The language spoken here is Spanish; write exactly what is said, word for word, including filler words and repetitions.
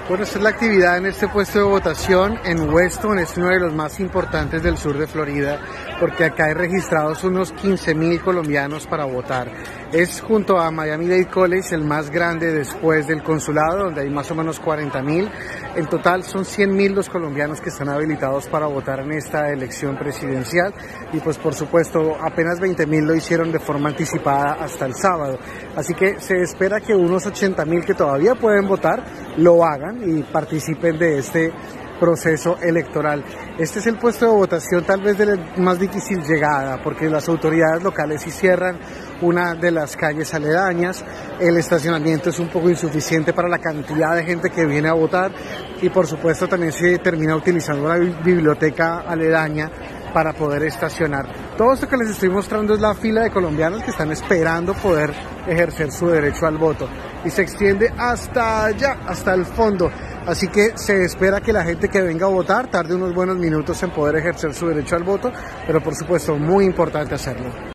Bueno, esta es la actividad en este puesto de votación en Weston, es uno de los más importantes del sur de Florida, porque acá hay registrados unos quince mil colombianos para votar. Es junto a Miami-Dade College el más grande después del consulado, donde hay más o menos cuarenta mil. En total son cien mil los colombianos que están habilitados para votar en esta elección presidencial y pues por supuesto apenas veinte mil lo hicieron de forma anticipada hasta el sábado. Así que se espera que unos ochenta mil que todavía pueden votar lo hagan y participen de este proceso electoral. Este es el puesto de votación tal vez de la más difícil llegada, porque las autoridades locales sí cierran una de las calles aledañas, el estacionamiento es un poco insuficiente para la cantidad de gente que viene a votar y por supuesto también se termina utilizando la biblioteca aledaña para poder estacionar. Todo esto que les estoy mostrando es la fila de colombianos que están esperando poder ejercer su derecho al voto y se extiende hasta allá, hasta el fondo. Así que se espera que la gente que venga a votar tarde unos buenos minutos en poder ejercer su derecho al voto, pero por supuesto muy importante hacerlo.